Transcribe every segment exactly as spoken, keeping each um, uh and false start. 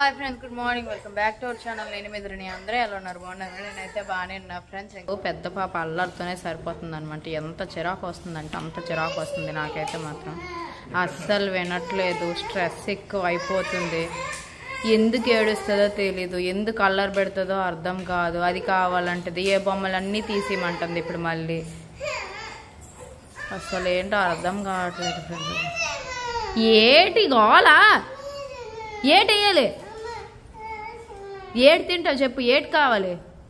Hi friends, good morning. Welcome back to our channel. నేను మీదరిని అందరూ ఎలా ఉన్నారు? బాగున్నారు. నేనైతే బాగానే ఉన్నా ఫ్రెండ్స్. ఇంకో పెద్ద పాప అల్లరితోనే సరిపోతుంది అనమాట. ఎంత చిరాకు వస్తుందంటే అంత చిరాకు వస్తుంది. నాకైతే మాత్రం అస్సలు వినట్లేదు. స్ట్రెస్ ఎక్కువ అయిపోతుంది. ఎందుకు ఏడుస్తుందో తెలీదు, ఎందుకు అల్లరి పెడుతుందో అర్థం కాదు. అది కావాలంటది, ఏ బొమ్మలన్నీ తీసేయమంటుంది ఇప్పుడు మళ్ళీ. అసలు ఏంటో అర్థం కావట్లేదు ఫ్రెండ్స్. ఏటి గోలా, ఏటి వేయాలి, ఏటి తింటావు చెప్పు, ఏటి కావాలి?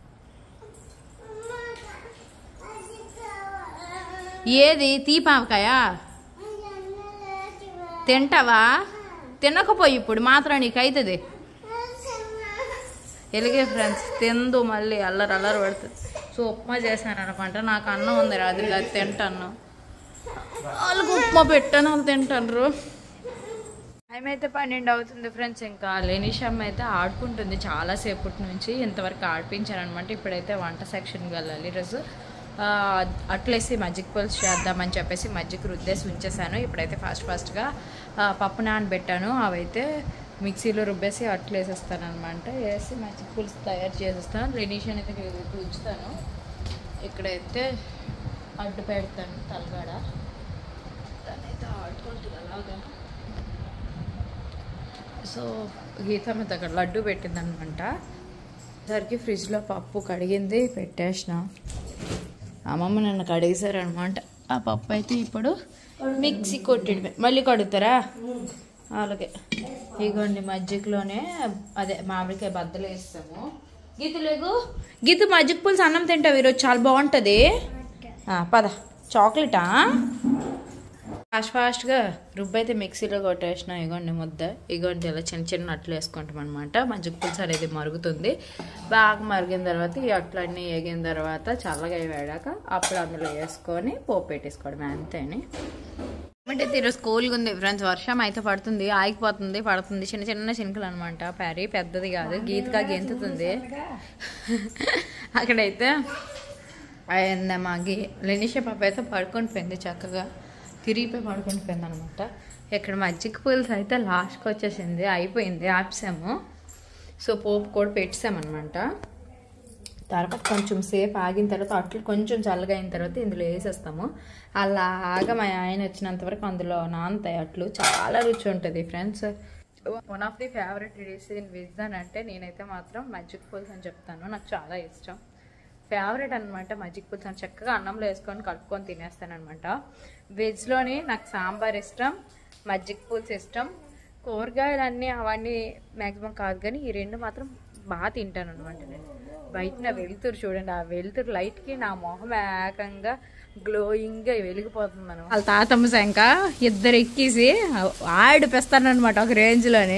ఏది తీపామకాయ తింటావా? తినకపోయి ఇప్పుడు మాత్రం నీకు అవుతుంది. ఎలాగే ఫ్రెండ్స్, తిందు మళ్ళీ అల్లరి అల్లరి పడుతుంది. సో ఉప్మా చేశాను అనమాట. నాకు అన్నం ఉంది రాదు అది తింటాను. వాళ్ళకి ఉప్మా పెట్టాను, వాళ్ళు తింటారు. టైం అయితే పన్నెండు అవుతుంది ఫ్రెండ్స్. ఇంకా లెనిషమ్మ అయితే ఆడుకుంటుంది చాలాసేపటి నుంచి. ఇంతవరకు ఆడిపించాను అనమాట. ఇప్పుడైతే వంట సెక్షన్కి వెళ్ళాలి. ఈరోజు అట్లేసి మజ్జిగ పులుసు చేద్దామని చెప్పేసి మజ్జిగ రుద్దేసి ఉంచేసాను. ఇప్పుడైతే ఫాస్ట్ ఫాస్ట్గా పప్పు నానబెట్టాను. అవైతే మిక్సీలో రుబ్బేసి అట్లు వేసేస్తాను అనమాట. వేసి మజ్జిగ పులుసు తయారు చేసేస్తాను. లెనిషన్ అయితే ఉంచుతాను. ఇక్కడైతే అడ్డు పెడతాను తలగాడ. దానైతే ఆడుకుంటుంది అలాగా. సో గీత మీద అక్కడ లడ్డు పెట్టిందనమాట. సరికి ఫ్రిడ్జ్లో పప్పు కడిగింది పెట్టేసిన. అమ్మమ్మ నన్ను కడిగేశారనమాట. ఆ పప్పు అయితే ఇప్పుడు మిక్సీ కొట్టి మళ్ళీ కడుగుతారా? అలాగే ఇగోండి మజ్జిగలోనే అదే మామిడికాయ బద్దలు వేస్తాము. గీత లేగు, గీత మజ్జిగ పులుసు అన్నం తింటావు ఈరోజు, చాలా బాగుంటుంది. పద చాక్లెటా? ఫాస్ట్ ఫాస్ట్గా రుబ్బు అయితే మిక్సీలో కొట్టేసిన. ఇగోండి ముద్ద, ఇగోండి ఇలా చిన్న చిన్న అట్లు వేసుకుంటాం అనమాట. మజ్జిగ పులుసు అనేది మరుగుతుంది. బాగా మరిగిన తర్వాత ఈ అట్లన్నీ వేగిన తర్వాత చల్లగా వేడాక అప్పుడు అందులో వేసుకొని పోపు పెట్టేసుకోవడం అంతేని. అంటే ఈరోజు స్కూల్గా ఉంది ఫ్రెండ్స్. వర్షం అయితే పడుతుంది, ఆగిపోతుంది, పడుతుంది. చిన్న చిన్న చినుకులు అనమాట. ప్యారీ పెద్దది కాదు, గీతగా గెంతుతుంది. అక్కడైతే మా గీ లెనిష పాప అయితే పడుకొని పోయింది, చక్కగా తిరిగిపోయి పడుకొని పోయింది అనమాట. ఇక్కడ మజ్జిగ పులుసు అయితే లాస్ట్కి వచ్చేసింది, అయిపోయింది, ఆపేసాము. సో పోపు కూడా పెట్టామన్నమాట. తర్వాత కొంచెం సేపు ఆగిన తర్వాత అట్లు కొంచెం చల్లగా అయిన తర్వాత ఇందులో వేసేస్తాము. అలాగా మా ఆయన వచ్చినంత వరకు అందులో నానతాయి అట్లు. చాలా రుచి ఉంటుంది friends. One of the favourite dish in veg అని అంటే నేనైతే మాత్రం మజ్జిగ పులుసు అని చెప్తాను. నాకు చాలా ఇష్టం, ఫేవరెట్ అనమాట మజ్జిగ పులుసు అని. చక్కగా అన్నంలో వేసుకొని కలుపుకొని తినేస్తాను అనమాట. వెజ్లోని నాకు సాంబార్ ఇష్టం, మజ్జిగ పులుసు ఇష్టం. కూరగాయలన్నీ అవన్నీ మ్యాక్సిమం కాదు, కానీ ఈ రెండు మాత్రం బాగా తింటాను అనమాట. నేను బయట నా వెలుతురు చూడండి, ఆ వెలుతురు లైట్కి నా మొహం ఏకంగా గ్లోయింగ్గా వెలిగిపోతుంది అనమాట. వాళ్ళ తాతమ్మ శంక ఇద్దరు ఎక్కేసి ఆడిపిస్తానమాట ఒక రేంజ్లోనే.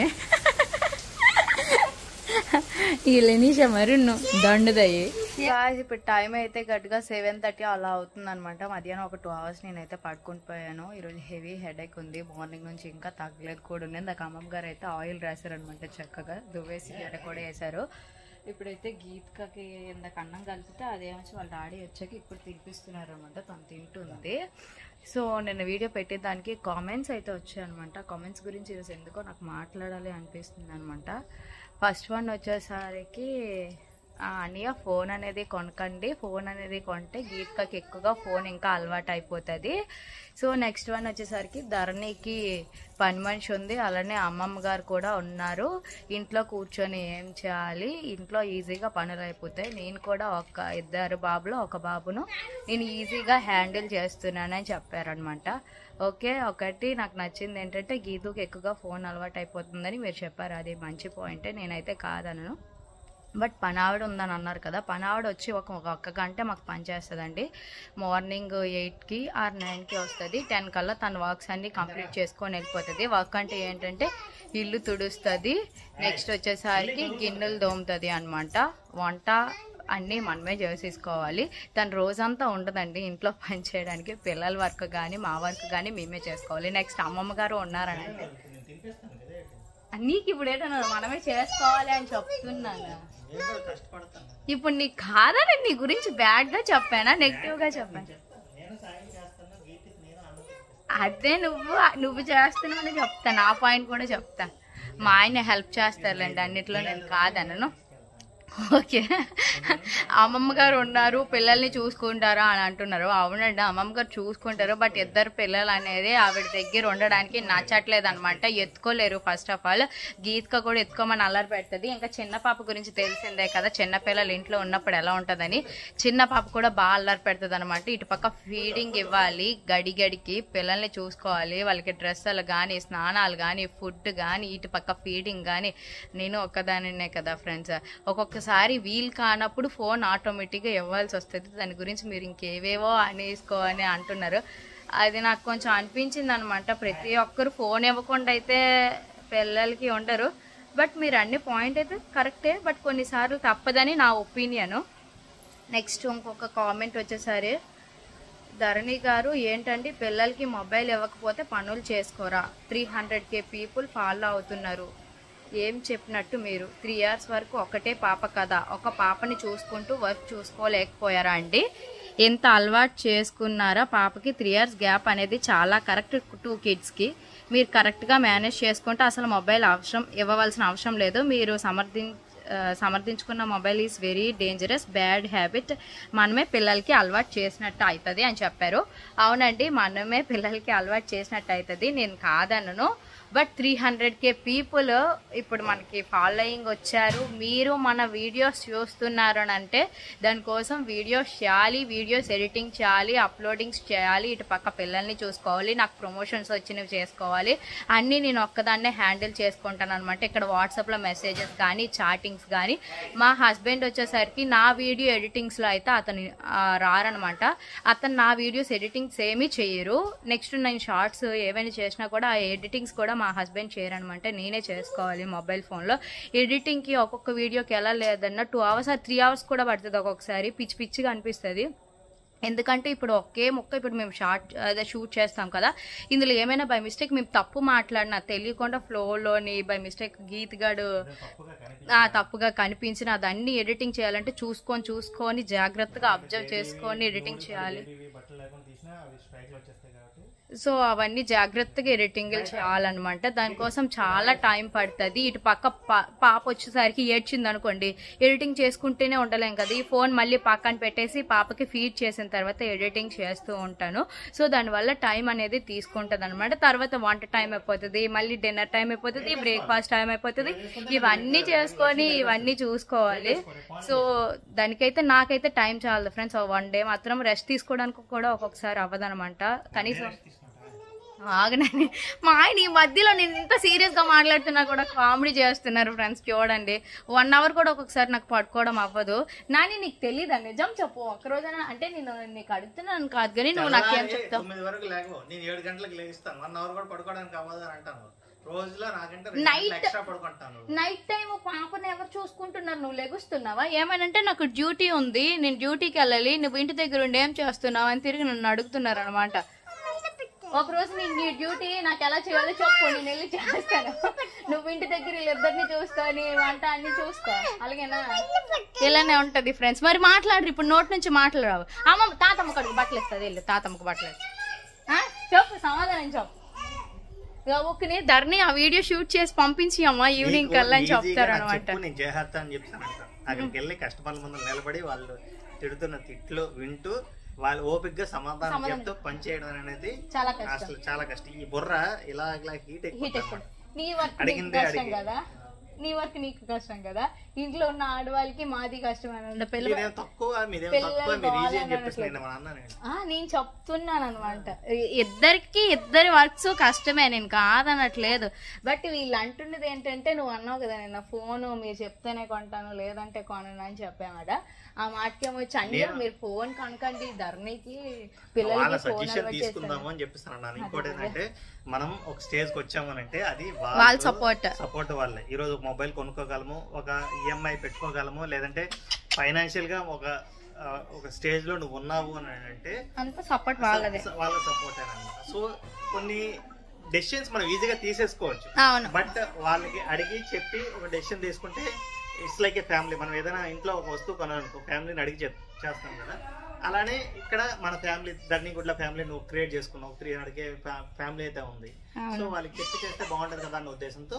ఈ లెనిష మరి దండుదయ్యి. ఇప్పుడు టైం అయితే గట్టిగా సెవెన్ థర్టీ అలా అవుతుంది అనమాట. మధ్యాహ్నం ఒక టూ అవర్స్ నేనైతే పడుకుని పోయాను. ఈరోజు హెవీ హెడేక్ ఉంది, మార్నింగ్ నుంచి ఇంకా తగ్గలేదు కూడా ఉంది. నాకు అమ్మమ్మ గారు అయితే ఆయిల్ రాశారనమాట, చక్కగా దువ్వేసి జడ కూడా వేశారు. ఇప్పుడైతే గీత్కకి ఇందాక అన్నం కలిపితే అదేమొచ్చి వాళ్ళ డాడీ వచ్చాక ఇప్పుడు తినిపిస్తున్నారు అనమాట. తను తింటుంది. సో నేను వీడియో పెట్టేదానికి కామెంట్స్ అయితే వచ్చాయన్నమాట. కామెంట్స్ గురించి ఈరోజు ఎందుకో నాకు మాట్లాడాలి అనిపిస్తుంది అనమాట. ఫస్ట్ వన్ వచ్చేసరికి అన్నయ్య ఫోన్ అనేది కొనకండి, ఫోన్ అనేది కొంటే గీత్కకి ఎక్కువగా ఫోన్ ఇంకా అలవాటు అయిపోతుంది. సో నెక్స్ట్ వన్ వచ్చేసరికి ధరణికి పని మనిషి ఉంది, అలానే అమ్మమ్మ గారు కూడా ఉన్నారు. ఇంట్లో కూర్చొని ఏం చేయాలి, ఇంట్లో ఈజీగా పనులు అయిపోతాయి. నేను కూడా ఒక ఇద్దరు బాబులో ఒక బాబును నేను ఈజీగా హ్యాండిల్ చేస్తున్నానని చెప్పారనమాట. ఓకే, ఒకటి నాకు నచ్చింది ఏంటంటే గీతుకి ఎక్కువగా ఫోన్ అలవాటు అయిపోతుందని మీరు చెప్పారు, అది మంచి పాయింటే, నేనైతే కాదనను. బట్ పనావిడ ఉందని అన్నారు కదా, పనావిడ వచ్చి ఒక ఒక్క గంట మాకు పని చేస్తుందండి. మార్నింగ్ ఎయిట్కి ఆర్ నైన్కి వస్తుంది. టెన్ కల్లా తన వర్క్స్ అన్నీ కంప్లీట్ చేసుకొని వెళ్ళిపోతుంది. వర్క్ అంటే ఏంటంటే ఇల్లు తుడుస్తుంది, నెక్స్ట్ వచ్చేసరికి గిన్నెలు దోముతుంది అనమాట. వంట అన్నీ మనమే చేసేసుకోవాలి. తను రోజంతా ఉండదండి ఇంట్లో పని చేయడానికి. పిల్లల వర్క్ కానీ మా వర్క్ కానీ మేమే చేసుకోవాలి. నెక్స్ట్ అమ్మమ్మ గారు ఉన్నారనంటే నీకు ఇప్పుడు ఏంటన్నా మనమే చేసుకోవాలి అని చెప్తున్నాను. ఇప్పుడు నీకు కాదా నేను నీ గురించి బ్యాడ్ గా చెప్పానా నెగిటివ్ గా చెప్పాను? అదే నువ్వు నువ్వు చేస్తున్నావు అని చెప్తాను, ఆ పాయింట్ కూడా చెప్తా. మా ఆయన హెల్ప్ చేస్తారులేండి అన్నిట్లో, నేను కాదనను. ఓకే, అమ్మమ్మ గారు ఉన్నారు పిల్లల్ని చూసుకుంటారా అని అంటున్నారు. అవునండి, అమ్మమ్మ గారు చూసుకుంటారు, బట్ ఇద్దరు పిల్లలు అనేది ఆవిడ దగ్గర ఉండడానికి నచ్చట్లేదు అనమాట. ఎత్తుకోలేరు. ఫస్ట్ ఆఫ్ ఆల్ గీత్క కూడా ఎత్తుకోమని అల్లరి పెడుతుంది. ఇంకా చిన్న పాప గురించి తెలిసిందే కదా, చిన్న పిల్లలు ఇంట్లో ఉన్నప్పుడు ఎలా ఉంటుందని. చిన్న పాప కూడా బాగా అల్లరి పెడుతుంది అనమాట. ఇటుపక్క ఫీడింగ్ ఇవ్వాలి, గడి గడికి పిల్లల్ని చూసుకోవాలి, వాళ్ళకి డ్రెస్సులు కానీ స్నానాలు కానీ ఫుడ్ కానీ ఇటుపక్క ఫీడింగ్ కానీ. నేను ఒక్కదానినే కదా ఫ్రెండ్స్, ఒక్కొక్క ఒకసారి వీల్ కానప్పుడు ఫోన్ ఆటోమేటిక్గా ఇవ్వాల్సి వస్తుంది. దాని గురించి మీరు ఇంకేవేవో అనేసుకో అని అంటున్నారు. అది నాకు కొంచెం అనిపించింది అనమాట. ప్రతి ఒక్కరు ఫోన్ ఇవ్వకుండా అయితే పిల్లలకి ఉండరు. బట్ మీరు అన్ని పాయింట్ అయితే కరెక్టే, బట్ కొన్నిసార్లు తప్పదని నా ఒపీనియను. నెక్స్ట్ ఇంకొక కామెంట్ వచ్చేసరి, ధరణి గారు ఏంటండి పిల్లలకి మొబైల్ ఇవ్వకపోతే పనులు చేసుకోరా? Three hundred K people follow అవుతున్నారు, ఏం చెప్పినట్టు మీరు? త్రీ ఇయర్స్ వరకు ఒకటే పాప కదా, ఒక పాపని చూసుకుంటూ వర్క్ చూసుకోలేకపోయారా అండి? ఎంత అలవాటు చేసుకున్నారా పాపకి? త్రీ ఇయర్స్ గ్యాప్ అనేది చాలా కరెక్ట్ టూ కిడ్స్కి. మీరు కరెక్ట్గా మేనేజ్ చేసుకుంటే అసలు మొబైల్ అవసరం ఇవ్వవలసిన అవసరం లేదు. మీరు సమర్థి సమర్థించుకున్న mobile is very dangerous bad habit, మనమే పిల్లలకి అలవాటు చేసినట్టు అవుతుంది అని చెప్పారు. అవునండి, మనమే పిల్లలకి అలవాటు చేసినట్టు అవుతుంది, నేను కాదనను. But three hundred K people ఇప్పుడు మనకి ఫాలోయింగ్ వచ్చారు. మీరు మన వీడియోస్ చూస్తున్నారు అని అంటే దానికోసం వీడియోస్ చేయాలి, వీడియోస్ ఎడిటింగ్ చేయాలి, అప్లోడింగ్స్ చేయాలి, ఇటు పక్క పిల్లల్ని చూసుకోవాలి, నాకు ప్రమోషన్స్ వచ్చినవి చేసుకోవాలి, అన్నీ నేను ఒక్కదాన్నే హ్యాండిల్ చేసుకుంటాను అనమాట. ఇక్కడ వాట్సాప్లో మెసేజెస్ కానీ చాటింగ్స్ కానీ. మా హస్బెండ్ వచ్చేసరికి నా వీడియో ఎడిటింగ్స్లో అయితే అతను రారనమాట. అతను నా వీడియోస్ ఎడిటింగ్స్ ఏమీ చేయరు. నెక్స్ట్ నేను షార్ట్స్ ఏమైనా చేసినా కూడా ఆ ఎడిటింగ్స్ కూడా మా హస్బెండ్ చేయరనమాట, నేనే చేసుకోవాలి మొబైల్ ఫోన్లో. ఎడిటింగ్కి ఒక్కొక్క వీడియోకి ఎలా లేదన్నా టూ అవర్స్ త్రీ అవర్స్ కూడా పడుతుంది ఒక్కొక్కసారి. పిచ్చి పిచ్చిగా అనిపిస్తుంది. ఎందుకంటే ఇప్పుడు ఒకే ముక్క ఇప్పుడు మేము షార్ట్ అదే షూట్ చేస్తాం కదా, ఇందులో ఏమైనా బై మిస్టేక్ మేము తప్పు మాట్లాడినా తెలియకుండా ఫ్లోలోని బై మిస్టేక్ గీత్ గడు తప్పుగా కనిపించిన అదన్నీ ఎడిటింగ్ చేయాలంటే చూసుకొని చూసుకొని జాగ్రత్తగా అబ్జర్వ్ చేసుకొని ఎడిటింగ్ చేయాలి. సో అవన్నీ జాగ్రత్తగా ఎడిటింగ్ చేయాలన్నమాట. దానికోసం చాలా టైం పడుతుంది. ఇటు పక్క పాప వచ్చేసరికి ఏడ్చింది అనుకోండి, ఎడిటింగ్ చేసుకుంటూనే ఉండలేం కదా. ఈ ఫోన్ మళ్ళీ పక్కన పెట్టేసి పాపకి ఫీడ్ చేసిన తర్వాత ఎడిటింగ్ చేస్తూ ఉంటాను. సో దానివల్ల టైం అనేది తీసుకుంటుంది అనమాట. తర్వాత వంట టైం అయిపోతుంది, మళ్ళీ డిన్నర్ టైం అయిపోతుంది, బ్రేక్ఫాస్ట్ టైం అయిపోతుంది. ఇవన్నీ చేసుకొని ఇవన్నీ చూసుకోవాలి. సో దానికైతే నాకైతే టైం చాలదు ఫ్రెండ్స్. వన్ డే మాత్రం రెస్ట్ తీసుకోవడానికి కూడా ఒక్కొక్కసారి అవ్వదనమాట. కనీసం ఆగనని మా ఆయన ఈ మధ్యలో నేను ఇంత సీరియస్గా మాట్లాడుతున్నా కూడా కామెడీ చేస్తున్నారు ఫ్రెండ్స్. చూడండి, వన్ అవర్ కూడా ఒక్కొక్కసారి నాకు పడుకోవడం అవ్వదు. నాని నీకు తెలియదా? నిజం చెప్పు. ఒక్కరోజైనా అంటే నేను నీకు అడుగుతున్నాను కాదు కానీ నువ్వు నాకేం చెప్తావు? నైట్ టైం పాపను ఎవరు చూసుకుంటున్నారు? నువ్వు లెగుస్తున్నావా? ఏమనంటే నాకు డ్యూటీ ఉంది, నేను డ్యూటీకి వెళ్ళాలి, నువ్వు ఇంటి దగ్గర ఉండి ఏం చేస్తున్నావు అని తిరిగి నన్ను అడుగుతున్నారు అనమాట. ఒక రోజు నేను నీ డ్యూటీ నాకు ఎలా చేయాలో చెప్పు, నేను వెళ్ళి చేస్తాను. నువ్వు ఇంటి దగ్గర ఇద్దరిని చూసుకో, నీ వంట అన్ని చూసుకో, అలాగేనా? ఇలానే ఉంటది ఫ్రెండ్స్. మరి మాట్లాడరు, ఇప్పుడు నోటి నుంచి మాట్లాడరావు. అమ్మ తాతమ్మ కడుగు బట్టలు ఇస్తుంది, వెళ్ళు తాతమ్మకు బట్టలు చెప్పు, సమాధానం చెప్పు. ఒక్కని ధరణి ఆ వీడియో షూట్ చేసి పంపించి అమ్మ ఈవినింగ్ కల్లా అని చెప్తారు అనమాట. అక్కడికి వెళ్ళి కస్టమర్ల ముందు నిలబడి వాళ్ళు తిడుతున్న తిట్లు వింటూ వాళ్ళు ఓపిక్ గా సమాధానం చెప్తూ పని చేయడం అనేది అసలు చాలా కష్టం. ఈ బుర్ర ఇలా ఇలా హీట్ ఎక్కువ. అడిగిందే అడిగి కదా, నీ వర్క్ నీకు కష్టం కదా, ఇంట్లో ఉన్న ఆడవాళ్ళకి మాది కష్టం అని నేను చెప్తున్నాను అనమాట. ఇద్దరికి ఇద్దరి వర్క్స్ కష్టమే, నేను కాదనట్లేదు. బట్ వీళ్ళు అంటున్నది ఏంటంటే, నువ్వు అన్నావు కదా నిన్న ఫోన్ మీరు చెప్తేనే కొంటాను లేదంటే కొనను అని చెప్పామట. ఆ మాటకేమో వచ్చి అన్ని మీరు ఫోన్ కొనకండి, ధరణికి పిల్లలకి సజెషన్ తీసుకుందాము అని చెప్పిస్తున్నాను. ఇంకోటి ఏంటంటే, మనం ఒక స్టేజ్ కి వచ్చామనంటే అది వాళ్ళ సపోర్ట్ సపోర్ట్ వాళ్ళే. ఈ రోజు మొబైల్ కొనుక్కోగలము, ఒక ఈఎంఐ పెట్టుకోగలము, లేదంటే ఫైనాన్షియల్ గా ఒక ఒక స్టేజ్ లో నువ్వు ఉన్నావు అని అంటే సపోర్ట్ వాళ్ళదే, వాళ్ళ సపోర్ట్ అనమాట. సో కొన్ని డెసిషన్స్ మనం ఈజీగా తీసేసుకోవచ్చు. బట్ వాళ్ళకి అడిగి చెప్పి ఒక డెసిషన్ తీసుకుంటే ఇట్స్ లైక్ ఏ ఫ్యామిలీ. మనం ఏదైనా ఇంట్లో ఒక వస్తువు కొనాలనుకో ఫ్యామిలీని అడిగి చేస్తాం కదా, అలానే ఇక్కడ మన ఫ్యామిలీ ధరణిగుడ్ల ఫ్యామిలీ నువ్వు క్రియేట్ చేసుకున్నావు, త్రీ హండ్రెడ్ కే ఫ్యామిలీ అయితే ఉంది. సో వాళ్ళకి చెప్పి చేస్తే బాగుంటది కదా అన్న ఉద్దేశంతో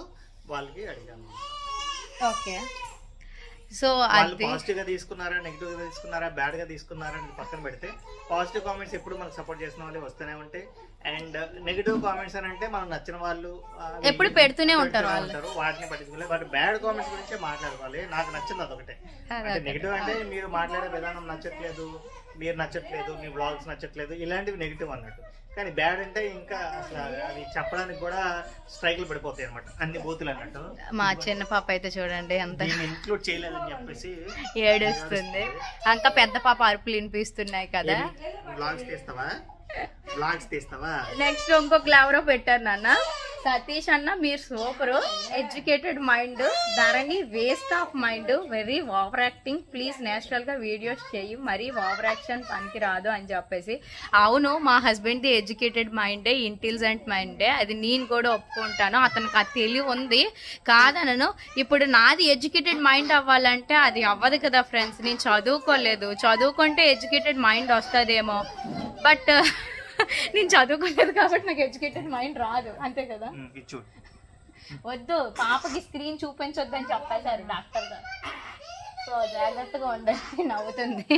వాళ్ళకి అడిగాను. ఓకే, సో వాళ్ళు అది పాజిటివ్ గా తీసుకున్నారా నెగిటివ్ గా తీసుకున్నారా బ్యాడ్ గా తీసుకున్నారా అని పక్కన పెడితే పాజిటివ్ కామెంట్స్ ఎప్పుడు మనకు సపోర్ట్ చేసిన వాళ్ళు వస్తూనే ఉంటాయి. అండ్ నెగిటివ్ కామెంట్స్ అని అంటే మనకు నచ్చిన వాళ్ళు ఎప్పుడు పెడుతూనే ఉంటారు ఉంటారు, వాటిని పట్టించుకోలేదు. బట్ బ్యాడ్ కామెంట్స్ గురించే మాట్లాడుకోవాలి. నాకు నచ్చింది అదొకటే. అంటే నెగిటివ్ అంటే మీరు మాట్లాడే విధానం నచ్చట్లేదు, మీరు నచ్చట్లేదు, మీ బ్లాగ్స్ నచ్చట్లేదు, ఇలాంటివి నెగిటివ్ అన్నట్టు. కానీ బ్యాడ్ అంటే ఇంకా అసలు అవి చెప్పడానికి కూడా స్ట్రైక్లు పడిపోతాయి అనమాట, అన్ని బూతులు అన్నట్టు. మా చిన్న పాప అయితే చూడండి ఎంత ఇంక్లూడ్ చేయలేదని చెప్పేసి ఏడుస్తుంది. ఇంకా పెద్ద పాప అరుపులు వినిపిస్తున్నాయి కదా. బ్లాగ్స్ తీస్తావా బ్లాగ్స్ తీస్తావా నెక్స్ట్ ఇంకొక ఎవరో పెట్టారు నాన్న, సతీష్ అన్న మీరు super, educated mind, Dharani waste of mind, very over acting, please natural గా వీడియోస్ చేయి, మరీ ఓవర్ యాక్షన్ పనికి రాదు అని చెప్పేసి. అవును, మా హస్బెండ్ ది ఎడ్యుకేటెడ్ మైండే, ఇంటెలిజెంట్ మైండే, అది నేను కూడా ఒప్పుకుంటాను. అతనికి అది తెలివి ఉంది కాదనను. ఇప్పుడు నాది ఎడ్యుకేటెడ్ మైండ్ అవ్వాలంటే అది అవ్వదు కదా ఫ్రెండ్స్. నేను చదువుకోలేదు, చదువుకుంటే ఎడ్యుకేటెడ్ మైండ్ వస్తుందేమో, బట్ నేను చదువుకోలేదు కాబట్టి నాకు ఎడ్యుకేటెడ్ మైండ్ రాదు, అంతే కదా. వద్దు, పాపకి స్క్రీన్ చూపించొద్దని చెప్పేశారు డాక్టర్ గారు, సో జాగ్రత్తగా ఉండండి. నవ్వుతుంది.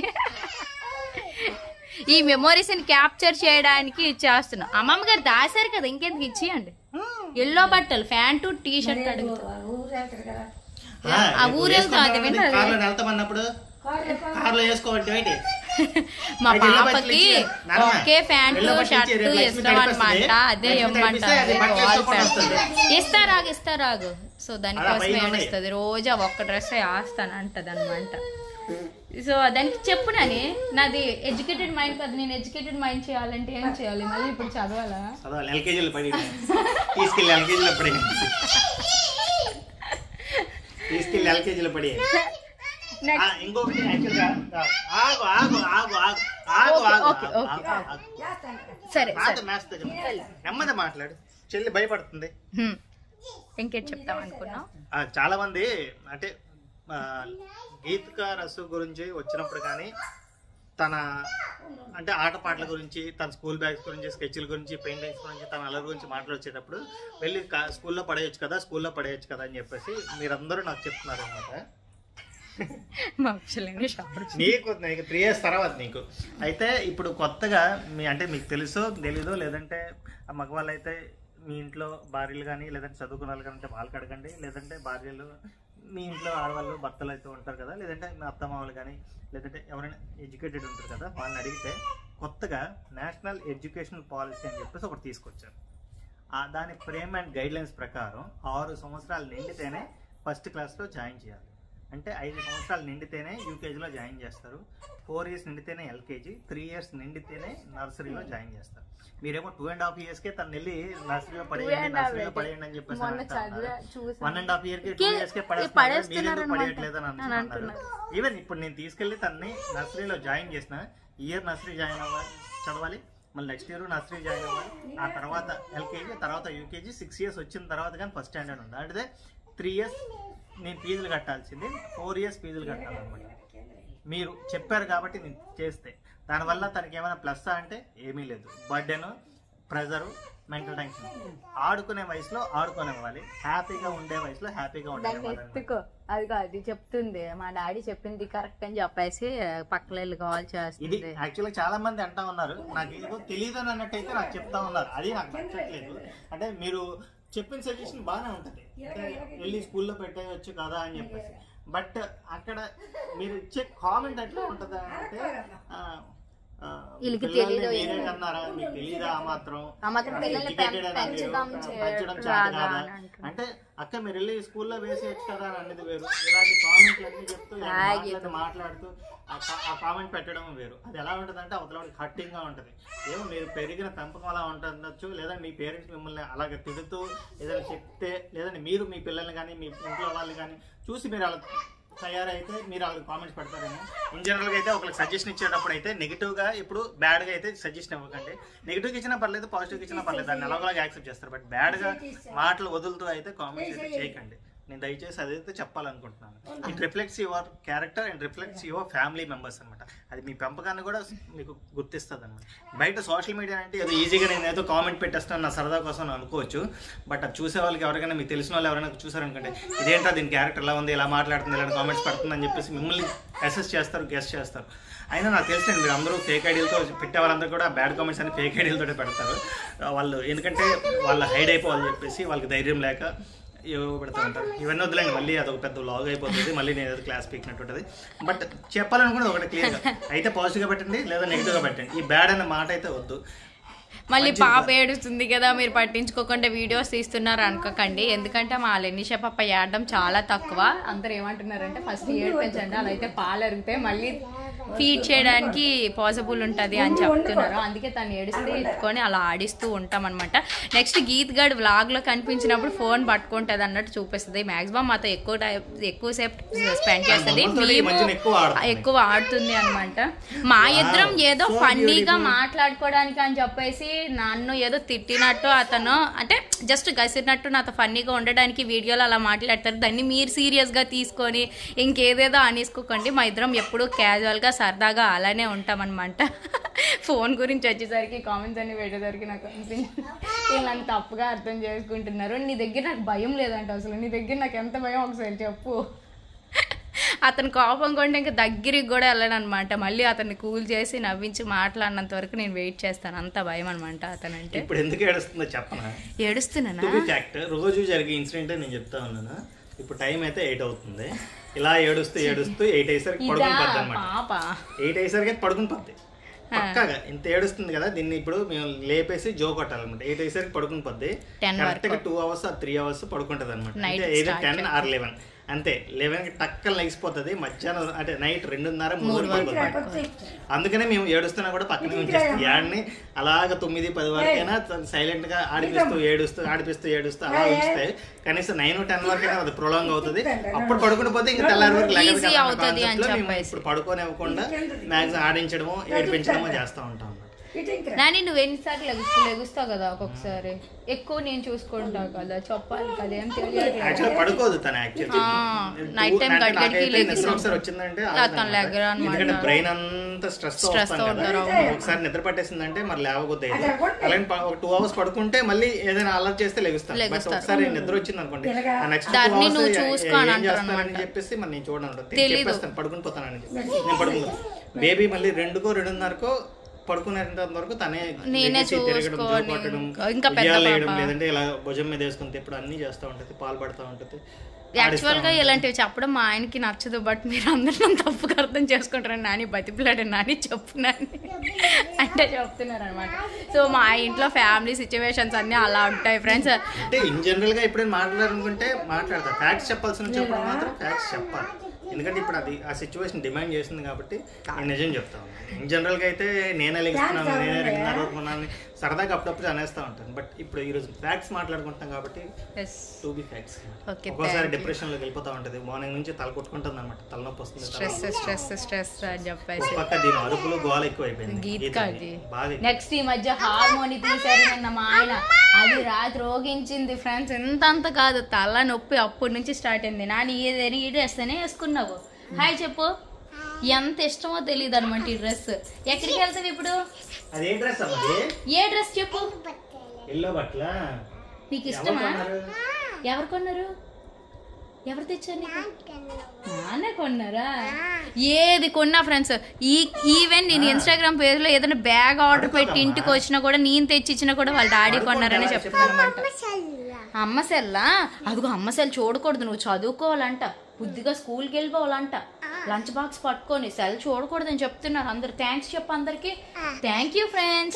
ఈ మెమోరీస్ ని క్యాప్చర్ చేయడానికి ఇచ్చేస్తున్నా. అమ్మమ్మ గారు దాశారు కదా, ఇంకెందుకు ఇచ్చేయండి. ఎల్లో బట్టలు, ప్యాంటు, టీ షర్ట్ అడుగుతా. ఆ ఊరెళ్తామన్నప్పుడు మా పాపకి ఒకే ప్యాంటు షర్టు ఇస్తామన్నమాట, అదే ఇవ్వమంటారు. ఇస్తారాగు ఇస్తారాగు సో దానికోసం ఏడుస్తుంది. రోజు ఒక్క డ్రెస్ వేస్తానంటది అనమాట. సో దానికి చెప్పునని, నాది ఎడ్యుకేటెడ్ మైండ్ కదా, నేను ఎడ్యుకేటెడ్ మైండ్ చేయాలంటే ఏం చేయాలి? మళ్ళీ ఇప్పుడు చదవాలా? ఎల్కేజీలో పడి తీసుకెళ్ళి ఎల్కేజీలో పడి తీసుకెళ్ళి ఎల్కేజీలో పడి ఇంకొకటి ఆగు ఆగు ఆగు ఆగు ఆగు సరే నెమ్మది మాట్లాడు, చెల్లి భయపడుతుంది. ఇంకేం చెప్తాం అనుకున్నా. చాలా మంది అంటే గీతికా రసు గురించి వచ్చినప్పుడు కానీ, తన అంటే ఆటపాటల గురించి, తన స్కూల్ బ్యాగ్స్ గురించి, స్కెచ్ల గురించి, పెయింటింగ్స్ గురించి, తన అల్లరి గురించి మాట్లాడొచ్చేటప్పుడు వెళ్ళి స్కూల్లో పడేయచ్చు కదా స్కూల్లో పడేయచ్చు కదా అని చెప్పేసి మీరందరూ నాకు చెప్తున్నారు అనమాట. నీకు నీకు త్రీ ఇయర్స్ తర్వాత నీకు అయితే ఇప్పుడు కొత్తగా మీ అంటే మీకు తెలుసో తెలీదో, లేదంటే మగవాళ్ళు అయితే మీ ఇంట్లో భార్యలు కానీ లేదంటే చదువుకున్న వాళ్ళు కానీ వాళ్ళకి అడగండి, లేదంటే భార్యలు మీ ఇంట్లో ఆడవాళ్ళు భర్తలు అయితే ఉంటారు కదా, లేదంటే మీ అత్తమామలు కానీ లేదంటే ఎవరైనా ఎడ్యుకేటెడ్ ఉంటారు కదా, వాళ్ళని అడిగితే కొత్తగా నేషనల్ ఎడ్యుకేషనల్ పాలసీ అని చెప్పేసి ఒకటి తీసుకొచ్చారు. దాని ఫ్రేమ్ అండ్ గైడ్ లైన్స్ ప్రకారం ఆరు సంవత్సరాలు నిండితేనే ఫస్ట్ క్లాస్లో జాయిన్ చేయాలి. అంటే ఐదు సంవత్సరాలు నిండితేనే యూకేజీలో జాయిన్ చేస్తారు, ఫోర్ ఇయర్స్ నిండితేనే ఎల్కేజీ, త్రీ ఇయర్స్ నిండితేనే నర్సరీలో జాయిన్ చేస్తారు. మీరేమో టూ అండ్ హాఫ్ ఇయర్స్ కే తను వెళ్ళి నర్సరీలో పడేయండి నర్సరీలో పడేయండి అని చెప్పేసి వన్ అండ్ హాఫ్ ఇయర్ కి టూ ఇయర్స్ కే పడేస్తున్నారు, పడేయట్లేదు అని అంటున్నారు. ఈవెన్ ఇప్పుడు నేను తీసుకెళ్లి తనని నర్సరీలో జాయిన్ చేసిన, ఇయర్ నర్సరీ జాయిన్ అవ్వాలి చదవాలి, మళ్ళీ నెక్స్ట్ ఇయర్ నర్సరీ జాయిన్ అవ్వాలి, ఆ తర్వాత ఎల్కేజీ, తర్వాత యూకేజీ, సిక్స్ ఇయర్స్ వచ్చిన తర్వాత కానీ ఫస్ట్ స్టాండర్డ్ ఉంది. అంటే త్రీ ఇయర్స్ నేను ఫీజులు కట్టాల్సింది, ఫోర్ ఇయర్స్ ఫీజులు కట్టాలన్నమాట. మీరు చెప్పారు కాబట్టి నేను చేస్తే దానివల్ల తనకి ఏమైనా ప్లస్ అంటే ఏమీ లేదు. Burden, pressure, mental tension. ఆడుకునే వయసులో ఆడుకోనివ్వాలి, హ్యాపీగా ఉండే వయసులో హ్యాపీగా ఉండాలి. అది కాదు చెప్తుంది, మా డాడీ చెప్పింది కరెక్ట్ అని చెప్పేసి పక్కన కాల్ చేస్తుంది. ఇది యాక్చువల్గా చాలా మంది అంటా ఉన్నారు, నాకు ఏదో తెలియదు అని అన్నట్టయితే నాకు చెప్తా ఉన్నారు, అది నాకు నచ్చట్లేదు. అంటే మీరు చెప్పిన సజెషన్ బాగానే ఉంటుంది, అంటే వెళ్ళి స్కూల్లో పెట్టేయచ్చు కదా అని చెప్పేసి, బట్ అక్కడ మీరు ఇచ్చే కామెంట్ ఎట్లా ఉంటుందా అంటే మీరే కన్నారా, మీకు తెలియదా ఆ మాత్రం, పెంచడం చాలు కాదా అంటే అక్క మీరు వెళ్ళి స్కూల్లో వేసేయచ్చు కదా అని అనేది వేరు, ఇలాంటి కామెంట్లు అన్ని చెప్తూ మాట్లాడుతూ ఆ కామెంట్ పెట్టడం వేరు. అది ఎలా ఉంటుంది అంటే అవతల హట్టింగ్ గా ఉంటుంది. ఏమో మీరు పెరిగిన పెంపకం అలా ఉండొచ్చు, లేదా మీ పేరెంట్స్ మిమ్మల్ని అలాగే తిడుతూ ఏదైనా చెప్తే, లేదంటే మీరు మీ పిల్లల్ని కానీ మీ ఇంట్లో వాళ్ళని కానీ చూసి మీరు అలా తయారైతే మీరు వాళ్ళకి కామెంట్స్ పెడతారేమో. ఇన్ జనరల్గా అయితే ఒకరికి సజెషన్ ఇచ్చేటప్పుడు అయితే నెగిటివ్గా, ఇప్పుడు బ్యాడ్గా అయితే సజెషన్ ఇవ్వకండి. నెగిటివ్గా ఇచ్చినా పర్లేదు, పాజిటివ్గా ఇచ్చినా పర్లేదు, దాన్ని ఎలాగోలాగా యాక్సెప్ట్ చేస్తారు. బట్ బ్యాడ్గా మాటలు వదులుతూ అయితే కామెంట్స్ అయితే చేయకండి. నేను దయచేసి అదైతే చెప్పాలనుకుంటున్నాను. It reflects your character and reflects your family members అనమాట. అది మీ పెంపకాన్ని కూడా మీకు గుర్తిస్తుంది అనమాట. బయట సోషల్ మీడియా అంటే ఏదో ఈజీగా నేను ఏదో కామెంట్ పెట్టేస్తాను నా సరదా కోసం అనుకోవచ్చు. బట్ అది చూసే వాళ్ళకి ఎవరికైనా మీకు తెలిసిన వాళ్ళు ఎవరైనా చూసారనుకుంటే ఇదేంటో దీని క్యారెక్టర్ ఎలా ఉంది, ఎలా మాట్లాడుతుంది, ఇలాంటి కామెంట్స్ పడుతుందని చెప్పేసి మిమ్మల్ని అసెస్ చేస్తారు, గెస్ట్ చేస్తారు. అయినా నాకు తెలిసింది మీరు అందరూ ఫేక్ ఐడియాలతో పెట్టే వాళ్ళందరూ కూడా బ్యాడ్ కామెంట్స్ అని ఫేక్ ఐడియాలతో పెడతారు వాళ్ళు. ఎందుకంటే వాళ్ళు హైడ్ అయిపోవాలని చెప్పేసి వాళ్ళకి ధైర్యం లేక ఏవో పెడతా ఉంటారు. ఇవన్నీ వద్దులేండి, మళ్ళీ అదొక పెద్ద లాగ్ అయిపోతుంది, మళ్ళీ నేను ఏదో క్లాస్ పీకినట్టు ఉంటుంది. బట్ చెప్పాలనుకున్నది ఒకటి క్లియర్గా, అయితే పాజిటివ్గా పెట్టండి లేదా నెగిటివ్గా పెట్టండి. ఈ బ్యాడ్ అనే మాట అయితే వద్దు. మళ్ళీ పాప ఏడుస్తుంది కదా మీరు పట్టించుకోకుండా వీడియోస్ తీస్తున్నారు అనుకోకండి. ఎందుకంటే మా లెనిషా పాప ఏడడం చాలా తక్కువ. అందరు ఏమంటున్నారంటే ఫస్ట్ ఏడిపించండి, అలా అయితే పాలు అరుగుతాయి, మళ్ళీ ఫీడ్ చేయడానికి పాసిబుల్ ఉంటుంది అని చెప్తున్నారు. అందుకే తను ఏడిస్తే ఎత్తుకొని అలా ఆడిస్తూ ఉంటాం అనమాట. నెక్స్ట్ గీత్ గడ్ వ్లాగ్లో కనిపించినప్పుడు ఫోన్ పట్టుకుంటుంది అన్నట్టు చూపిస్తుంది. మ్యాక్సిమం మాతో ఎక్కువ టైం ఎక్కువసేపు స్పెండ్ చేస్తుంది, మేము ఎక్కువ ఆడుతుంది అనమాట. మా ఇద్దరం ఏదో ఫన్నీగా మాట్లాడుకోవడానికి అని చెప్పేసి నన్ను ఏదో తిట్టినట్టు అతను అంటే జస్ట్ గసిరినట్టు నాతో ఫన్నీగా ఉండడానికి వీడియోలో అలా మాట్లాడతారు. దాన్ని మీరు సీరియస్గా తీసుకొని ఇంకేదేదో అనేసుకోకండి. మా ఇద్దరం ఎప్పుడూ క్యాజువల్గా సరదాగా అలానే ఉంటామన్నమాట. ఫోన్ గురించి వచ్చేసరికి కామెంట్స్ అన్ని పెట్టేసరికి నాకు అనిపించింది వీళ్ళని తప్పుగా అర్థం చేసుకుంటున్నారు. నీ దగ్గర నాకు భయం లేదంట, అసలు నీ దగ్గర నాకు ఎంత భయం ఒకసారి చెప్పు. అతను కోపం కొంటే ఇంకా దగ్గరికి కూడా వెళ్ళను అనమాట. మళ్ళీ అతన్ని కూల్ చేసి నవ్వించి మాట్లాడినంత వరకు నేను వెయిట్ చేస్తాను, అంత భయం అనమాట అతనంటే. ఇప్పుడు ఎందుకు ఏడుస్తుందో చెప్పనా? ఏడుస్తున్నానా? రోజు జరిగే ఇన్సిడెంట్ నేను చెప్తా ఉన్నాను. ఇప్పుడు టైం అయితే ఎయిట్ అవుతుంది. ఇలా ఏడుస్తూ ఏడుస్తూ ఎయిట్ అయ్యేసరికి పడుకుని పద్ది అనమాట. ఎయిట్ అయ్యేసరికి పడుకుని పద్ది పక్కాగా. ఇంత ఏడుస్తుంది కదా, దీన్ని ఇప్పుడు మేము లేపేసి జో కొట్టాలన్నమాట. ఎయిట్ అయ్యేసరికి పడుకుని పద్ది. కరెక్ట్ గా టూ అవర్స్ త్రీ అవర్స్ పడుకుంటది అనమాట. అంటే ఏదో టెన్ ఆర్ లెవెన్ అంతే. లెవెన్ కి టక్కలు లెగిసిపోతుంది. మధ్యాహ్నం అంటే నైట్ రెండున్నర మూడు పడుకుంటుంది. అందుకనే మేము ఏడుస్తున్నా కూడా పక్కనే ఉంచేస్తాం. యాడ్ని అలాగ తొమ్మిది పది వరకైనా సైలెంట్ గా ఆడిపిస్తూ ఏడుస్తూ ఆడిపిస్తూ ఏడుస్తూ అలా ఉంచితే కనీసం నైన్ టెన్ వరకైనా అది ప్రొలాంగ్ అవుతుంది. అప్పుడు పడుకుని పోతే ఇంకా తెల్లారి వరకు మేము ఇప్పుడు పడుకొని ఇవ్వకుండా మ్యాక్సిమం ఆడించడము ఏడిపించడము చేస్తూ ఉంటాం. నాని నువ్వు ఎన్నిసార్లు లెగుస్తూ లెగుస్తావు కదా, ఒక్కొక్కసారి ఎక్కువ నేను చూసుకుంటావు కదా, చెప్పాలి కదా, ఏం తెలియదు. పడుకోదు తను నైట్ టైం వచ్చిందంటే బ్రెయిన్ అంతా స్ట్రెస్ ఒకసారి నిద్ర పట్టేసిందంటే మరి లేవబోద్ది. అలాగే ఒక టూ అవర్స్ పడుకుంటే మళ్ళీ ఏదైనా అలర్ట్ చేస్తే లెగుస్తాను. బట్ ఒకసారి నిద్ర వచ్చింది అనుకోండి నెక్స్ట్ చేస్తానని చెప్పేసి మరి నేను చూడండి చెప్పేస్తాను పడుకుని పోతానని చెప్పి నేను పడుకుంటాను. బేబీ మళ్ళీ రెండుకో రెండున్నరకో పడుకునేంత వరకు తనే తిరగడం కొట్టడం వేయడం లేదంటే ఇలా భుజం మీద వేసుకుని తిప్పడం అన్ని చేస్తూ ఉంటుంది, పాలు పడుతూ ఉంటుంది. యాక్చువల్ గా ఇలాంటివి చెప్పడం మా ఆయనకి నచ్చదు. బట్ మీరు అందరూ నన్ను తప్పుగా అర్థం చేసుకుంటారని నాని బతిపిలాడు నాని చెప్పున్నాను అంటే చెప్తున్నారు అనమాట. సో మా ఇంట్లో ఫ్యామిలీ సిచ్యువేషన్స్ అన్ని అలా ఉంటాయి ఫ్రెండ్స్. అంటే ఇన్ జనరల్ గా ఎప్పుడైనా మాట్లాడాలనుకుంటే మాట్లాడతారు. ఫ్యాక్ట్స్ చెప్పాల్సిన చెప్పడం మాత్రం ఫ్యాక్ట్స్ చెప్పాలి. ఎందుకంటే ఇప్పుడు అది ఆ సిచ్యువేషన్ డిమాండ్ చేస్తుంది కాబట్టి నేను నిజం చెప్తాను. ఇన్ జనరల్గా అయితే నేనే లెగిస్తున్నాను, నేనే రెండున్నర వరకు ఉన్నాను సరదాగా అప్పుడప్పుడు అనేస్తూ ఉంటాను. బట్ ఇప్పుడు ఈరోజు ఫ్యాక్ట్స్ మాట్లాడుకుంటాం కాబట్టి టు బి ఫ్యాక్ట్స్. ఒక్కోసారి డిప్రెషన్ లోకి వెళ్ళిపోతా ఉంటుంది. మార్నింగ్ నుంచి తల కొట్టుకుంటుంది అనమాట, తలనొప్పి వస్తుంది. పక్క దీని అరుపులు గోల ఎక్కువ అయిపోయింది. నెక్స్ట్ ఈ మధ్య హార్మోని తీసారు నిన్న మా ఆయన, అది రాత్రి రోగించింది ఫ్రెండ్స్. ఎంత అంత కాదు, తల నొప్పి అప్పటి నుంచి స్టార్ట్ అయింది. నాని ఏదైనా ఈ డ్రెస్ అనే వేసుకున్నావు. హాయ్ చెప్పు. ఎంత ఇష్టమో తెలియదు అనమాట ఈ డ్రెస్. ఎక్కడికి వెళ్తావు ఇప్పుడు? ఏ డ్రెస్ చెప్పు. నీకు ఇష్టమా? ఎవరు కొన్నారు? ఎవరు తెచ్చారు? నాన్న కొన్నారా? ఏది కొన్నా ఫ్రెండ్స్, ఈ ఈవెన్ నేను ఇన్స్టాగ్రామ్ పేజ్ లో ఏదైనా బ్యాగ్ ఆర్డర్ పెట్టి ఇంటికి వచ్చినా కూడా నేను తెచ్చి ఇచ్చినా కూడా వాళ్ళ డాడీ కొన్నారని చెప్తాను అనమాట. అమ్మ సెల్లా? అదిగో అమ్మ సెల్ చూడకూడదు, నువ్వు చదువుకోవాలంట, బుద్ధిగా స్కూల్కి వెళ్ళిపోవాలంట, లంచ్ బాక్స్ పట్టుకొని సెల్ చూడకూడదని చెప్తున్నారు అందరు. థ్యాంక్స్ చెప్పు అందరికి. Thank you friends.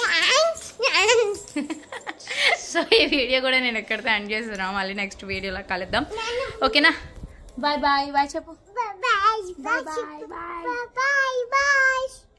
సో ఈ వీడియో కూడా నేను ఎక్కడితో ఎండ్ చేస్తున్నాను. మళ్ళీ నెక్స్ట్ వీడియోలో కలుద్దాం, ఓకేనా? Bye bye. బాయ్ చెప్పు. Bye bye.